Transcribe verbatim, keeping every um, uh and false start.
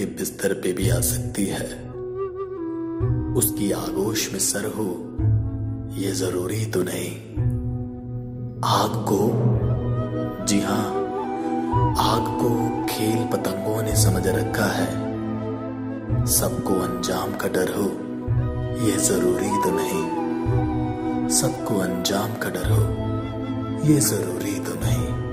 बिस्तर पे भी आ सकती है। उसकी आगोश में सर हो ये जरूरी तो नहीं। आग को, जी हां, आग को खेल पतंगों ने समझ रखा है। सबको अंजाम का डर हो ये जरूरी तो नहीं। सबको अंजाम का डर हो ये जरूरी तो नहीं।